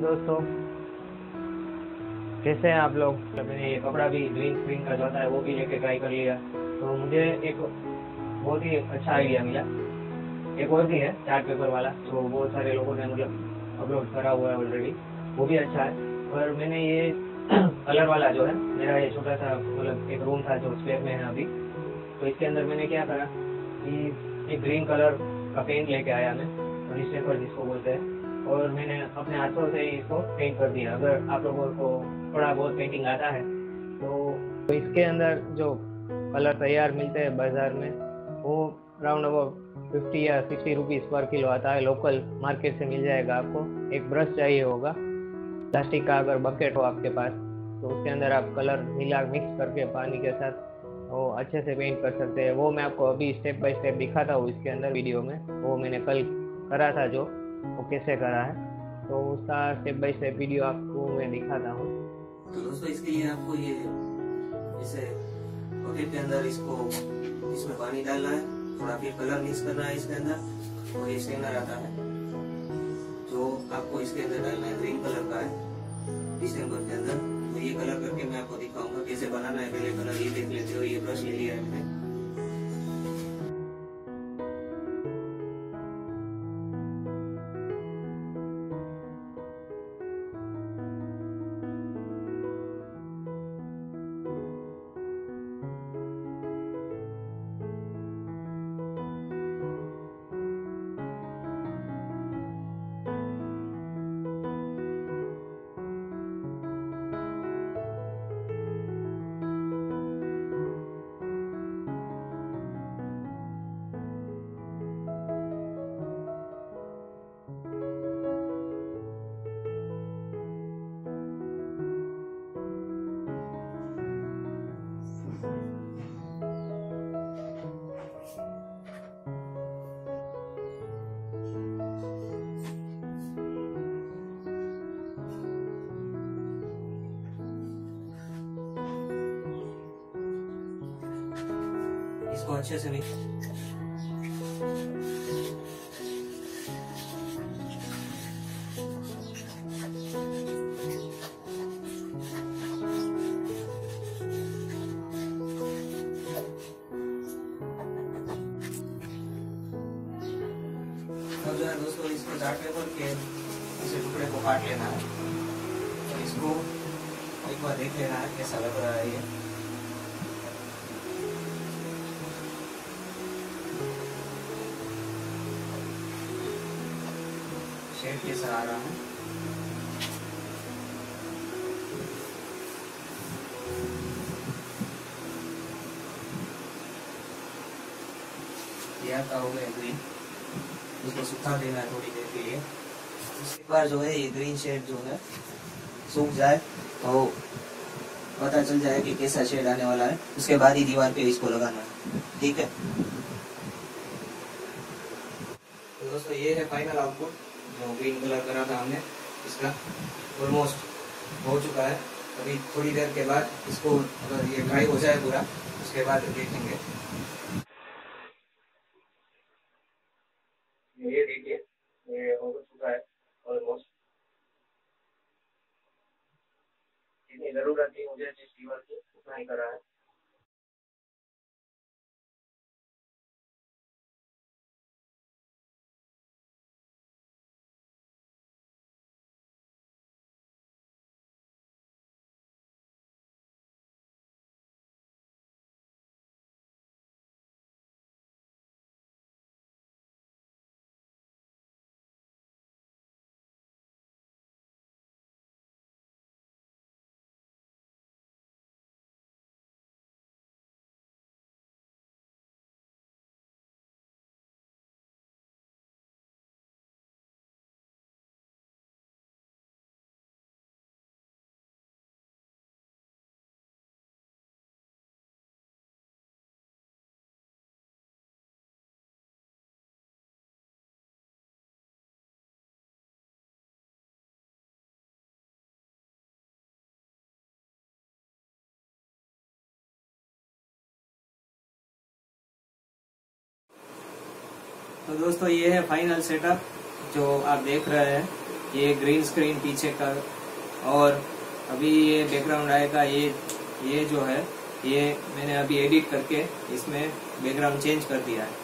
दोस्तों, कैसे हैं आप लोग। मैंने ये कपड़ा भी ग्रीन स्क्रीन का जो आता है वो भी लेके ट्राई कर लिया, तो मुझे एक बहुत ही अच्छा आइडिया मिला। एक और भी है चार्ट पेपर वाला, जो बहुत सारे लोगों ने मतलब अपलोड करा हुआ है ऑलरेडी, वो भी अच्छा है। पर मैंने ये कलर वाला जो है, मेरा ये छोटा सा मतलब एक रूम था जो स्पेयर में है अभी, तो इसके अंदर मैंने क्या करा कि एक ग्रीन कलर का पेंट लेके आया मैं, रिच पेपर जिसको बोलते हैं, और मैंने अपने हाथों से ही इसको पेंट कर दिया। अगर आप लोगों को थोड़ा बहुत पेंटिंग आता है तो इसके अंदर जो कलर तैयार मिलते हैं बाजार में, वो राउंड अबाउट 50 या 60 रुपीज़ पर किलो आता है। लोकल मार्केट से मिल जाएगा आपको। एक ब्रश चाहिए होगा, प्लास्टिक का अगर बकेट हो आपके पास, तो उसके अंदर आप कलर मिक्स करके पानी के साथ वो अच्छे से पेंट कर सकते हैं। वो मैं आपको अभी स्टेप बाय स्टेप दिखाता हूँ इसके अंदर वीडियो में। वो मैंने कल करा था, जो वो कैसे करा है, तो उसका स्टेप बाय स्टेप वीडियो आपको मैं दिखाता हूँ। तो दोस्तों, इसके लिए आपको ये जैसे बकेट के अंदर इसमें पानी डालना है, थोड़ा फिर कलर मिक्स करना है इसके अंदर, और ये स्टेनर आता है जो आपको इसके अंदर डालना है। ग्रीन कलर का है डिसम्बर के अंदर। तो ये कलर करके मैं आपको दिखाऊंगा कैसे बनाना है। पहले कलर ये देख लेते हो। ये ब्रश ले लिया है मैंने। इसको अच्छे से मिक्स अब जो है दोस्तों, इसको चार्ट पेपर के इसे टुकड़े को काट लेना है और इसको एक बार देख लेना है कैसा लग रहा है ये। शेड कैसा आ रहा है। ये आता हो गया ग्रीन। इसको सुखा देना है थोड़ी देर के लिए। उसके बाद जो है ये ग्रीन शेड जो है सूख जाए तो पता चल जाए कि कैसा शेड आने वाला है। उसके बाद ही दीवार पे इसको लगाना है, ठीक है। तो दोस्तों, ये है फाइनल आउटपुट जो ग्रीन कलर करा था हमने। इसका ऑलमोस्ट हो चुका है। अभी थोड़ी देर के बाद इसको अगर ये ड्राई हो जाए पूरा, उसके बाद देखेंगे। ये देखिए, ये हो चुका है ऑलमोस्ट। जितनी जरूरत थी मुझे जिस दीवार की, उतना ही करा है। तो दोस्तों, ये है फाइनल सेटअप जो आप देख रहे हैं। ये ग्रीन स्क्रीन पीछे का, और अभी ये बैकग्राउंड आएगा। ये जो है ये मैंने अभी एडिट करके इसमें बैकग्राउंड चेंज कर दिया है।